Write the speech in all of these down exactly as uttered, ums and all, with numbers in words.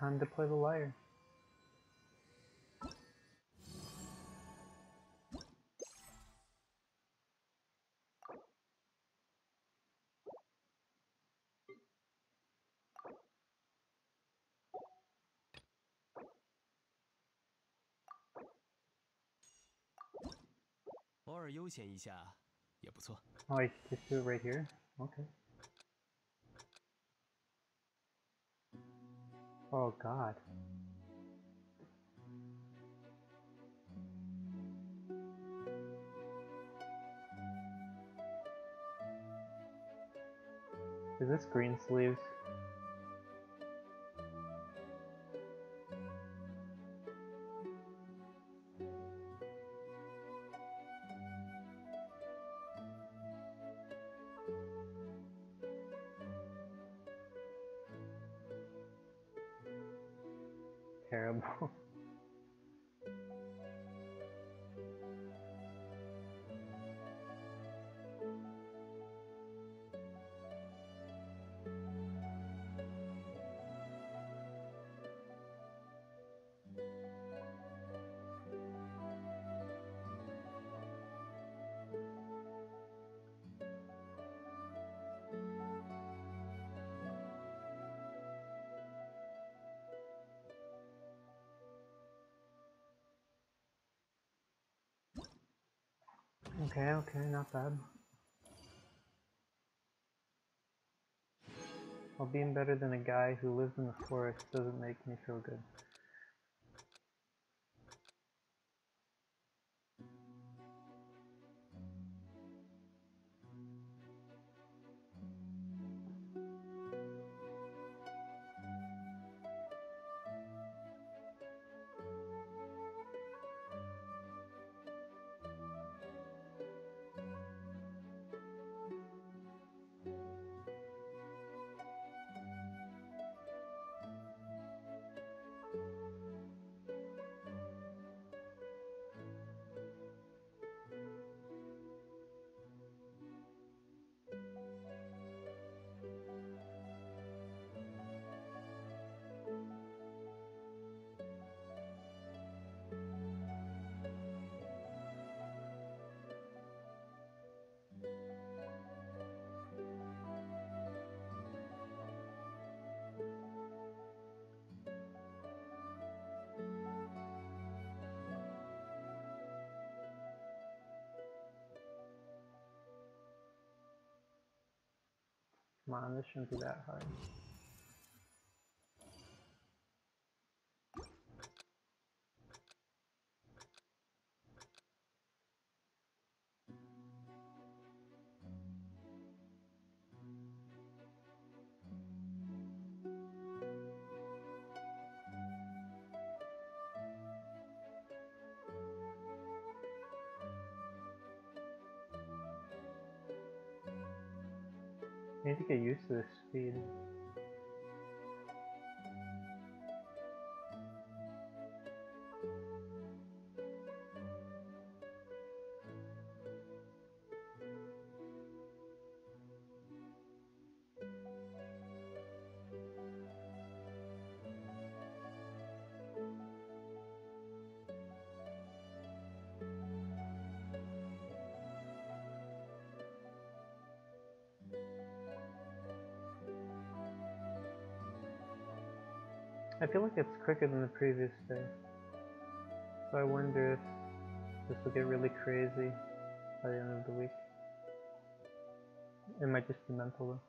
time to play the lyre. Oh, I should just do it right here? Okay. Oh god. Is this green sleeves? Terrible. Okay, okay, not bad. Well, being better than a guy who lives in the forest doesn't make me feel good. Come on, this shouldn't be that hard. I need to get used to this speed. I feel like it's quicker than the previous day. So I wonder if this will get really crazy by the end of the week. It might just be mental though.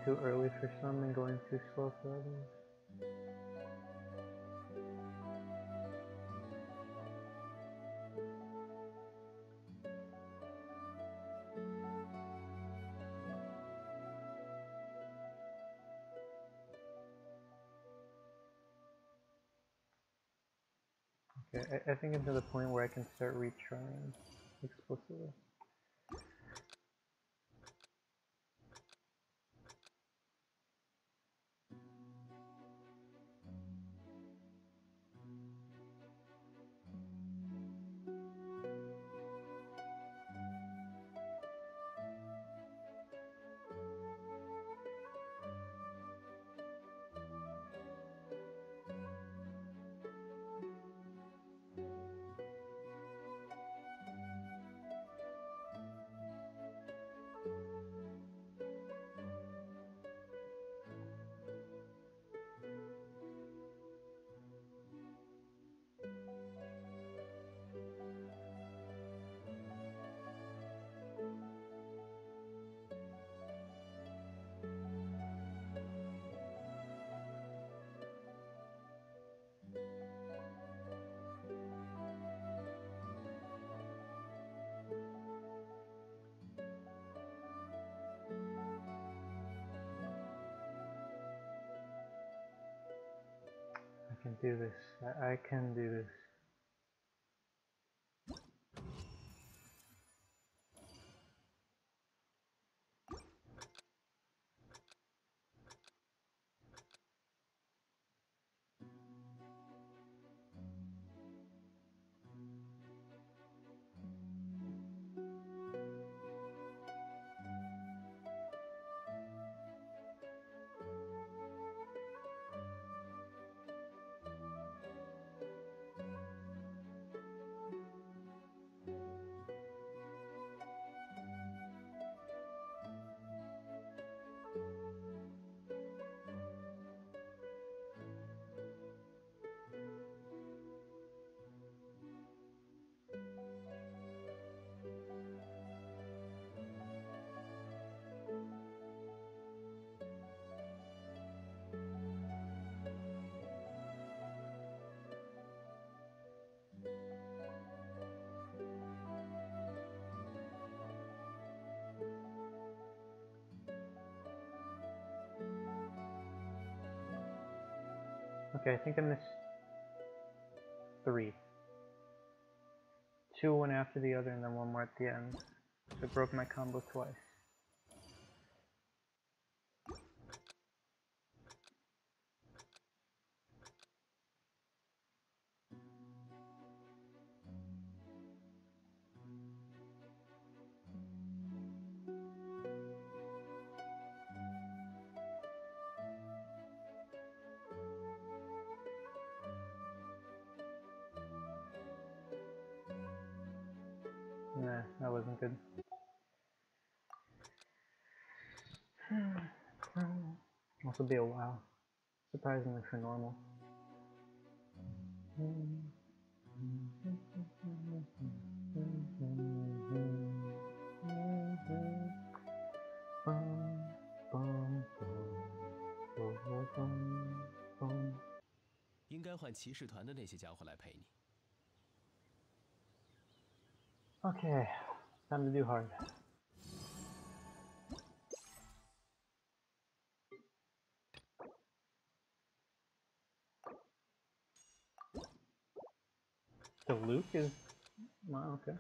too early for some and going too slow for others. Okay, I, I think I'm to the point where I can start retrying explicitly. I can do this. I, I can do this. Okay, I think I missed three. Two one after the other and then one more at the end. So I broke my combo twice. Nah, that wasn't good. Also be a while, surprisingly for normal. Okay, time to do hard. So Luke is... wow, okay.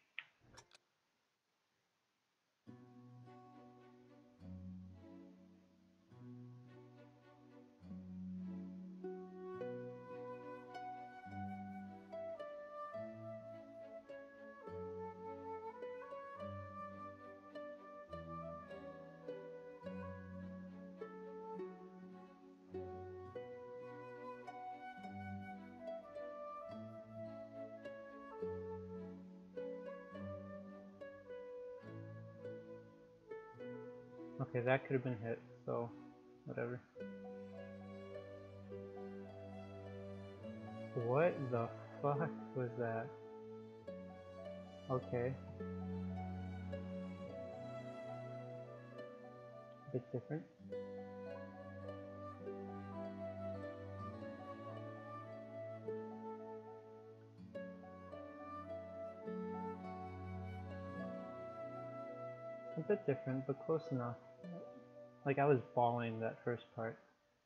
Okay, that could have been hit, so whatever. What the fuck was that? Okay. A bit different. A bit different, but close enough. Like, I was bawling that first part.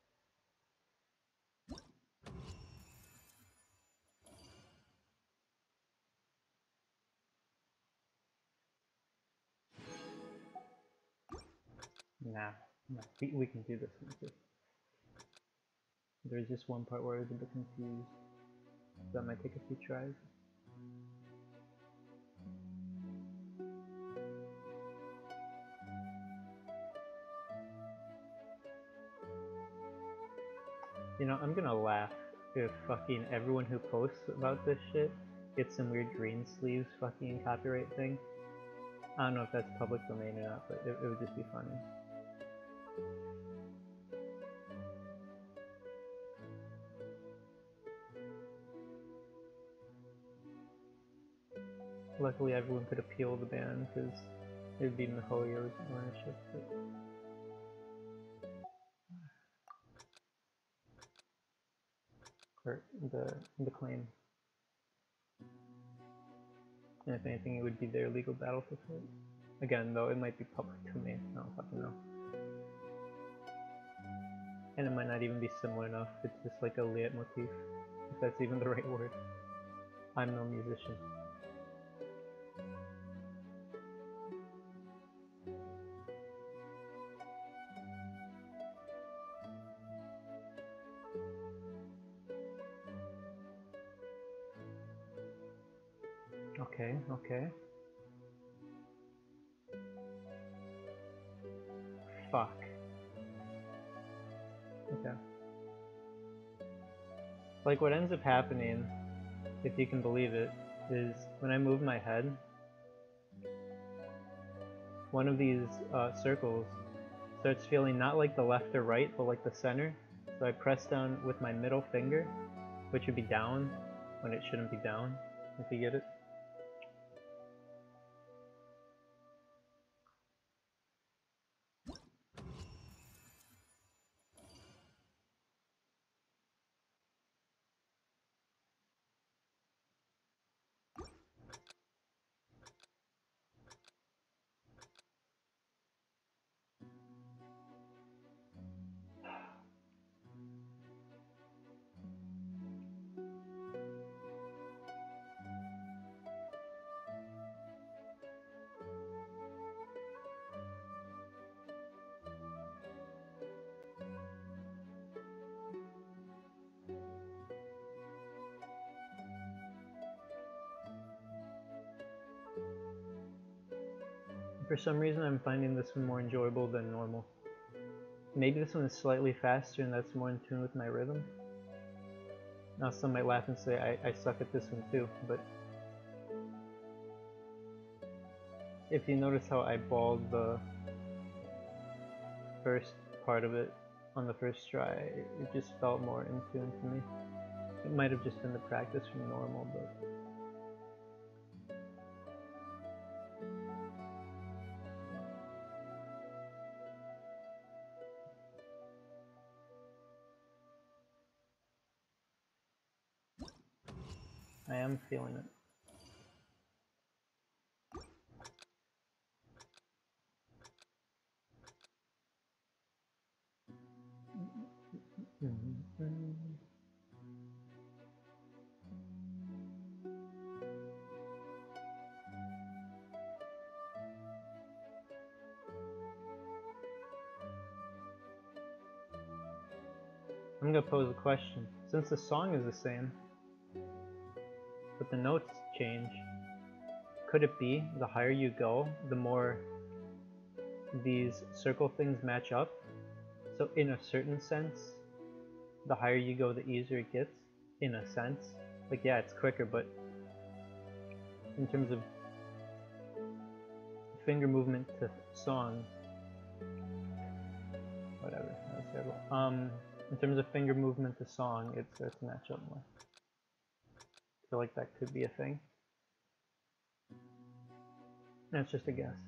Nah, nah. We, we can do this one too. There's just one part where I was a bit confused. That might take a few tries. You know, I'm gonna laugh if fucking everyone who posts about this shit gets some weird green sleeves fucking copyright thing. I don't know if that's public domain or not, but it, it would just be funny. Luckily everyone could appeal the ban because it would be MiHoYo's ownership. But... or the, the claim. And if anything, it would be their legal battle for it. Again, though, it might be public domain. I don't fucking know. And it might not even be similar enough. It's just like a leitmotif, if that's even the right word. I'm no musician. Okay, okay. Fuck. Okay. Like, what ends up happening, if you can believe it, is when I move my head, one of these uh, circles starts feeling not like the left or right, but like the center. So I press down with my middle finger, which would be down when it shouldn't be down, if you get it. For some reason, I'm finding this one more enjoyable than normal. Maybe this one is slightly faster and that's more in tune with my rhythm. Now some might laugh and say I, I suck at this one too, but if you notice how I balled the first part of it on the first try, it just felt more in tune to me. It might have just been the practice from normal, but... I am feeling it. I'm gonna pose a question. Since the song is the same, but the notes change, could it be the higher you go, the more these circle things match up? So in a certain sense, the higher you go, the easier it gets, in a sense. Like, yeah, it's quicker, but in terms of finger movement to song, whatever, that was terrible. Um, in terms of finger movement to song, it starts to match up more. I feel like that could be a thing. That's just a guess.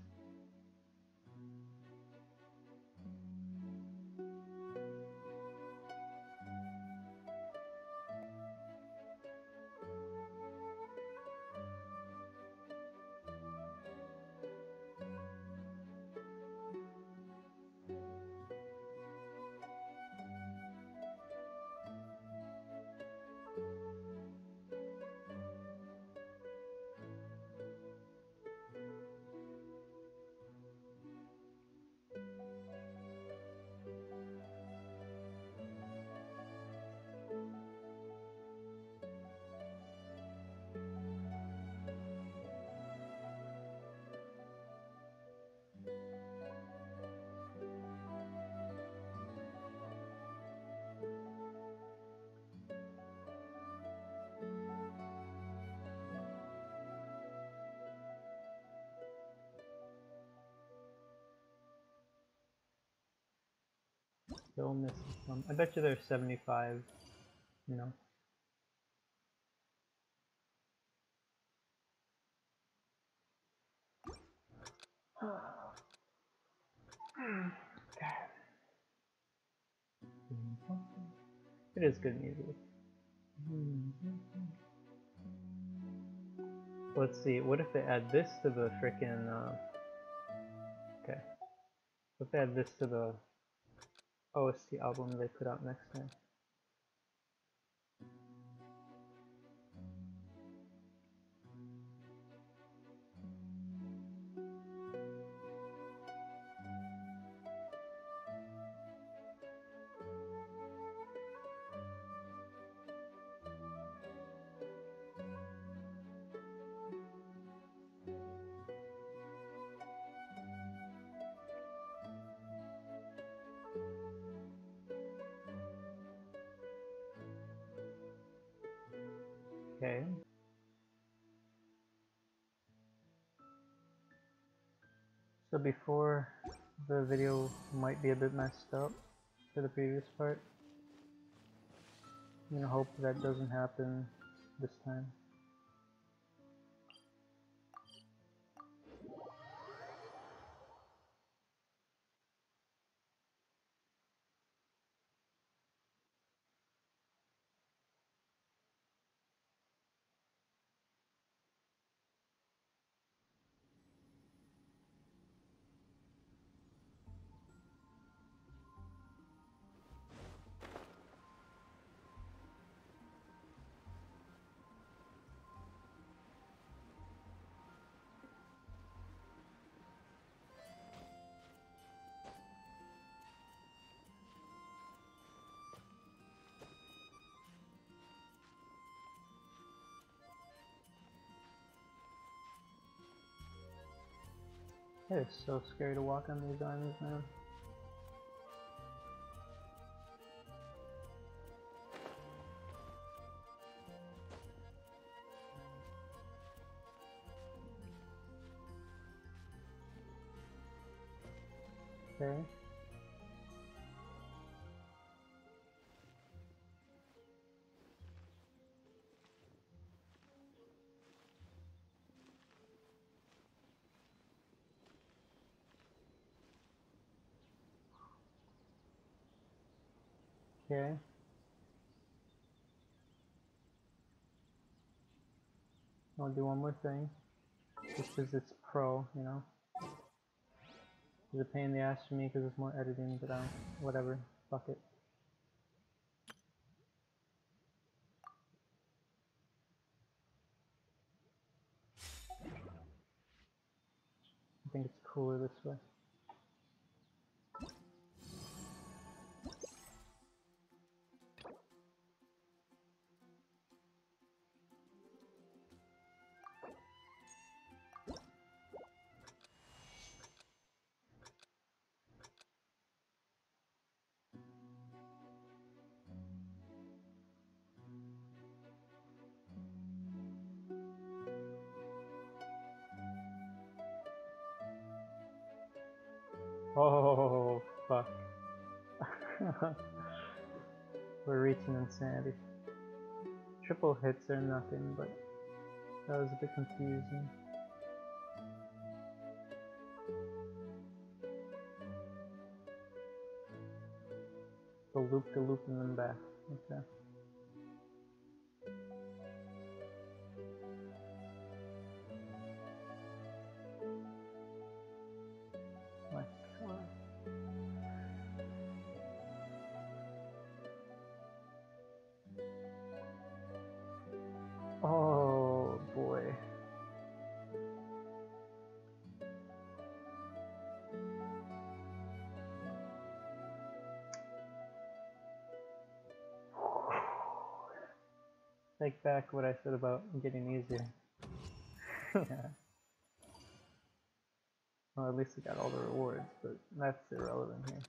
still missing some. I bet you there's seventy-five, you know. It is good music. Let's see, what if they add this to the frickin' uh, okay. What if they add this to the O S T album they put out next time? Okay. So before, the video might be a bit messed up for the previous part. I'm gonna hope that doesn't happen this time. It is so scary to walk on these islands, man. Okay. Okay. I'll do one more thing. Just because it's pro, you know. It's a pain in the ass for me because it's more editing, but um, whatever. Fuck it. I think it's cooler this way. Oh, fuck. We're reaching insanity. Triple hits are nothing, but that was a bit confusing. The loop to loop and then back. Okay. My God. Oh boy. Take back what I said about getting easier. Yeah. Well, at least I got all the rewards, but that's irrelevant here.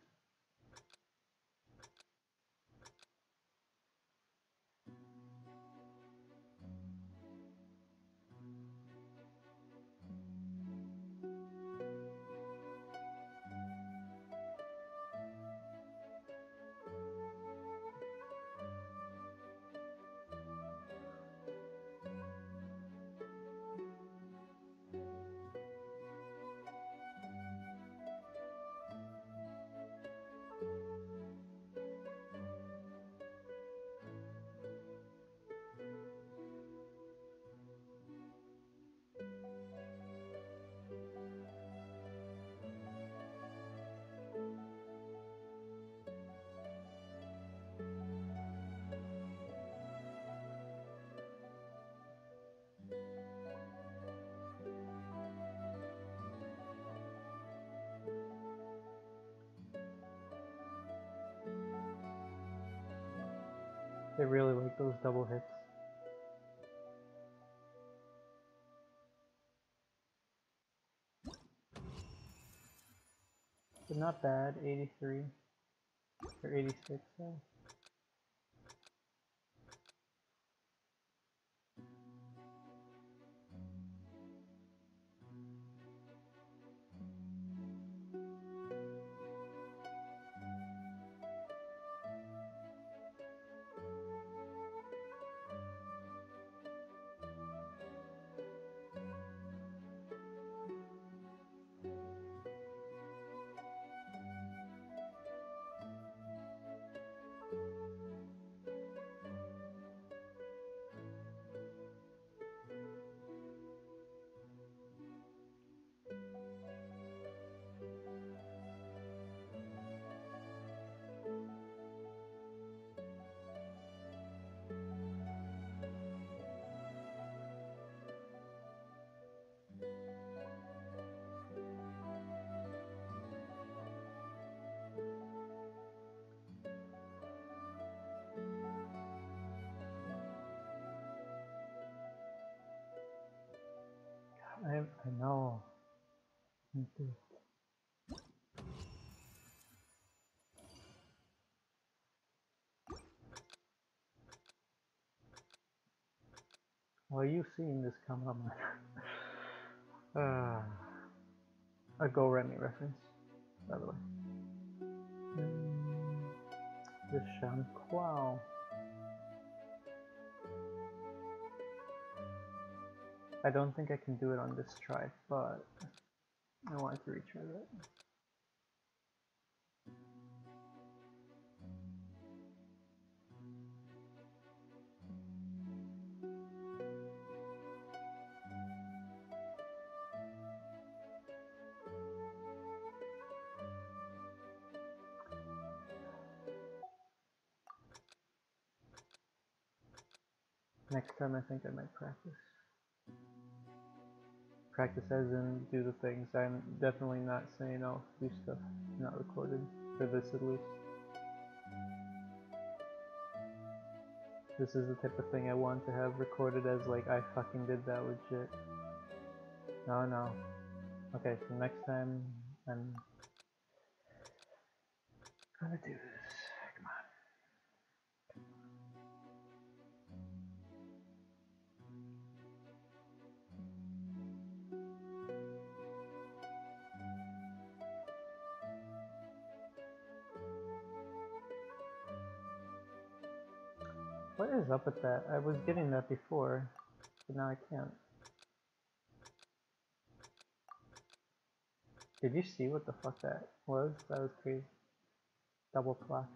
They really like those double hits. But not bad, eighty-three. Or eighty-six, yeah. I, I know. Me too. Well, you've seen this come up. uh, a Go Remy reference, by the way. Mm, the Shankwao. I don't think I can do it on this try, but I wanted to retry that. Next time I think I might practice. Practice as in do the things. I'm definitely not saying I'll do stuff not recorded, for this at least. This is the type of thing I want to have recorded as like, I fucking did that legit. No, no. Okay, so next time I'm gonna do this. Come on. What is up with that? I was getting that before, but now I can't. Did you see what the fuck that was? That was crazy. Double clock.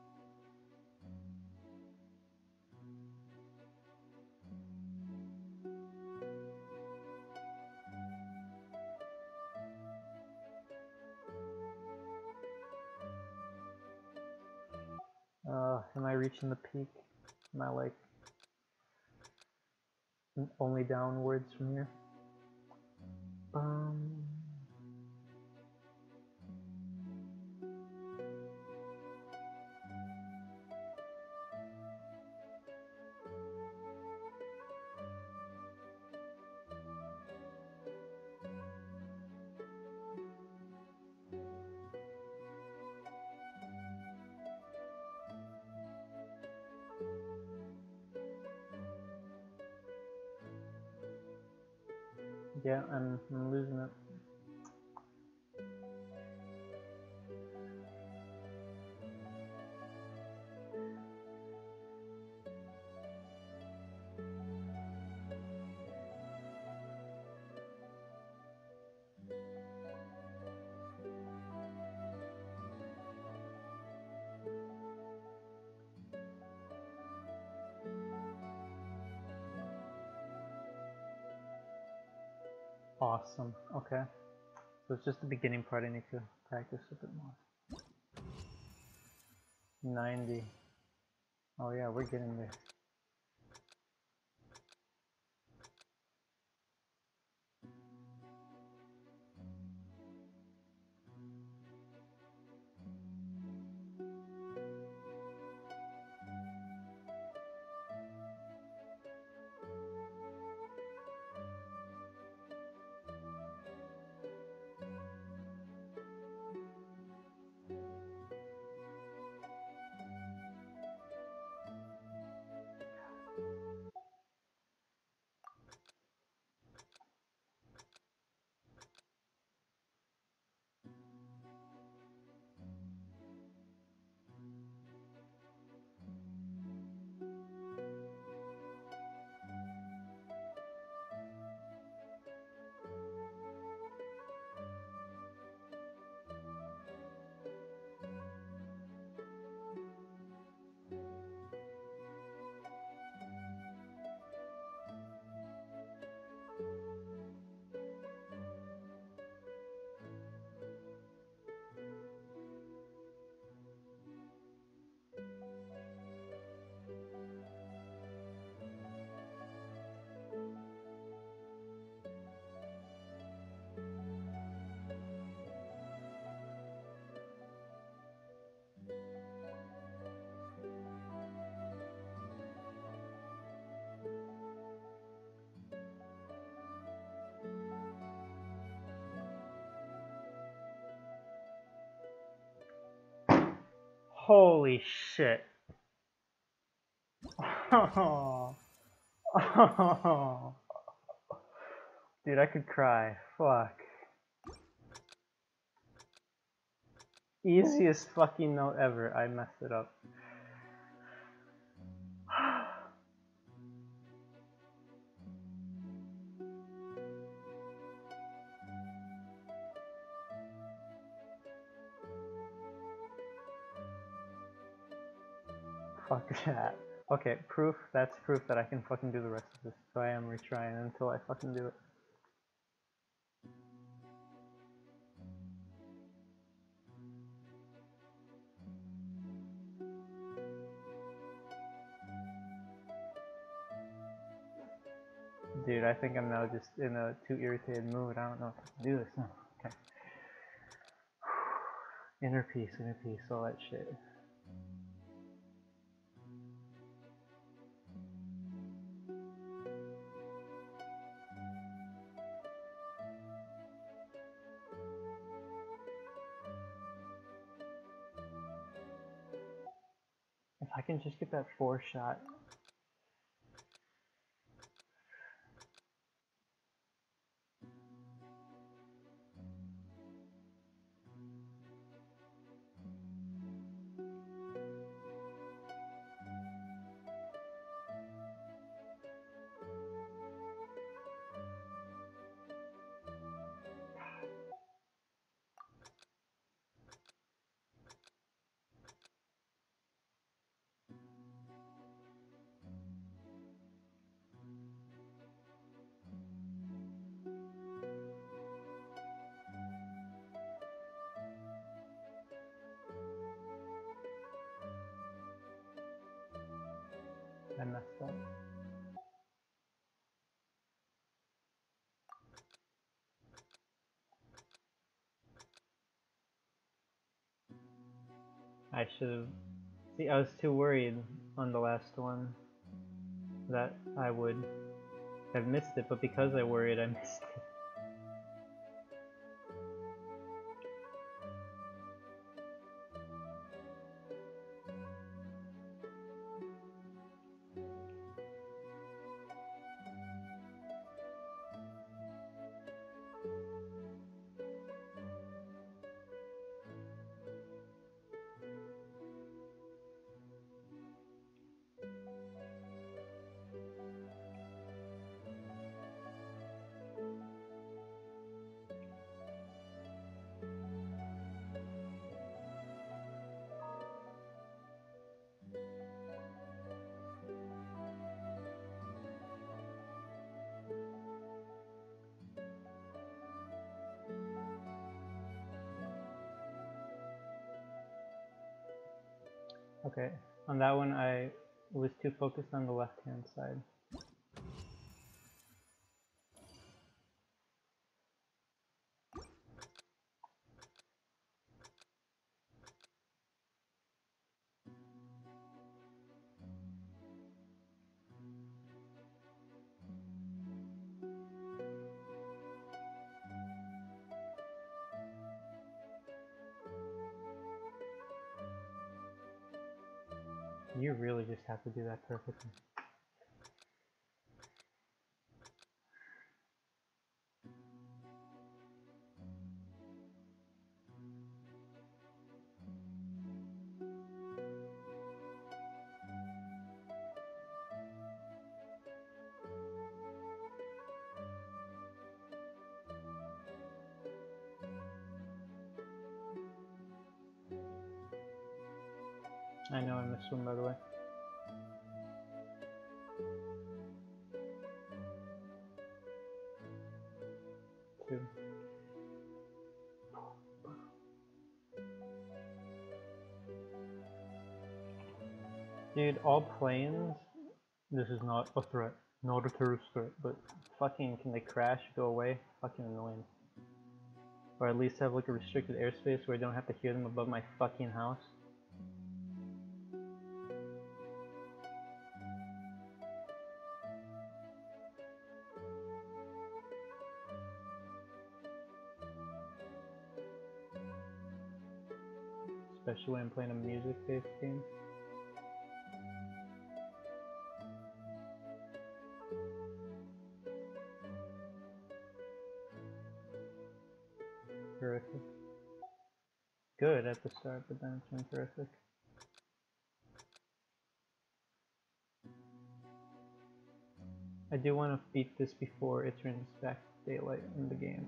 Uh, am I reaching the peak? Am I like only downwards from here? Um. Yeah, I'm, I'm losing it. Awesome. Okay. So it's just the beginning part I need to practice a bit more. ninety. Oh yeah, we're getting there. Holy shit. Oh. Oh. Dude, I could cry. Fuck. Easiest fucking note ever. I messed it up. Fuck that. Okay, proof. That's proof that I can fucking do the rest of this. So I am retrying until I fucking do it. Dude, I think I'm now just in a too irritated mood. I don't know if I can do this now. Okay. Inner peace, inner peace, all that shit. If I can just get that four shot. I messed up. I should have... See, I was too worried on the last one that I would have missed it, but because I worried, I missed it. Okay, on that one I was too focused on the left hand side. You really just have to do that perfectly. I know I missed one, by the way. Two. Dude, all planes, this is not a threat. Not a terrorist threat, but fucking can they crash, go away? Fucking annoying. Or at least have like a restricted airspace where I don't have to hear them above my fucking house. especially when I'm playing a music-based game. Terrific. Good at the start, but then it's been terrific. I do want to beat this before it turns back to daylight in the game.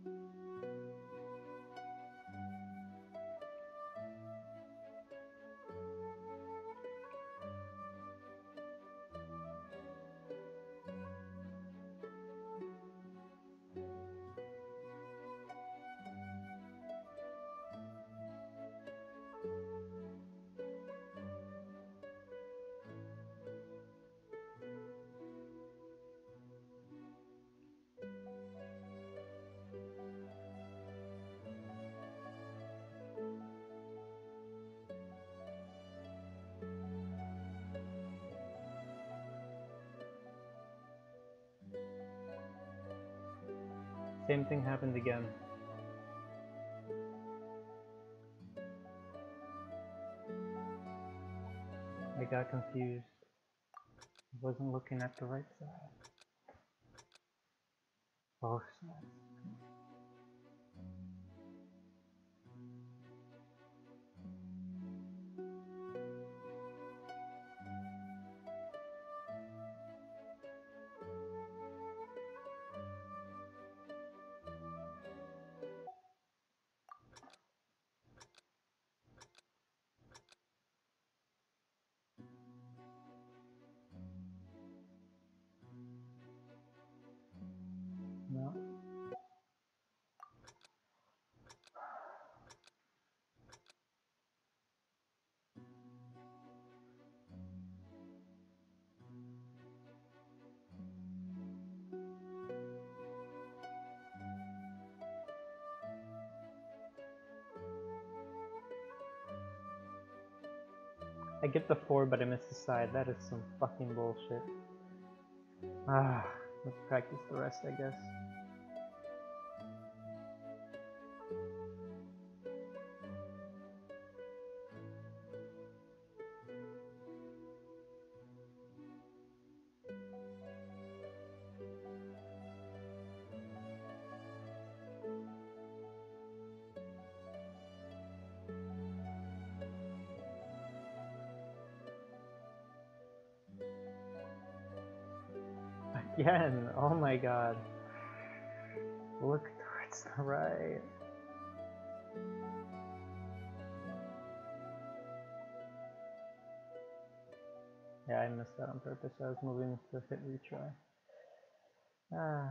Same thing happened again. I got confused. I wasn't looking at the right side. Both sides. No. I get the four, but I miss the side. That is some fucking bullshit. Ah, let's practice the rest, I guess. Again, oh my god. Look towards the right. Yeah, I missed that on purpose. I was moving to hit retry. Ah.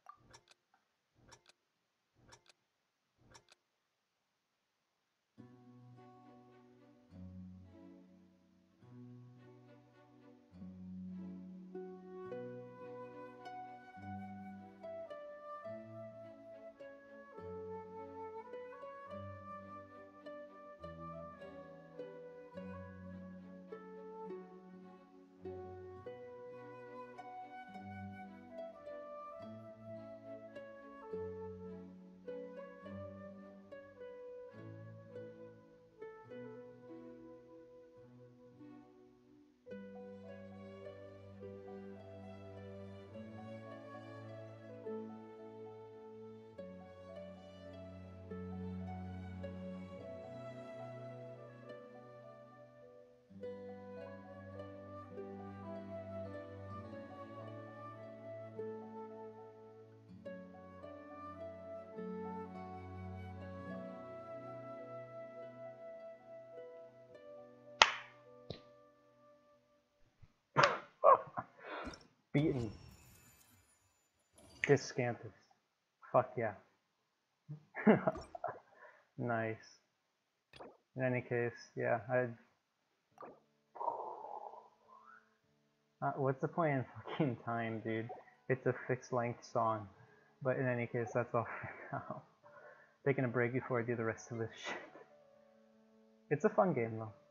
Beaten. Discanthus. Fuck yeah. Nice. In any case, yeah, I'd... Uh, what's the point in fucking time, dude? It's a fixed length song. But in any case, that's all for now. Taking a break before I do the rest of this shit. It's a fun game though.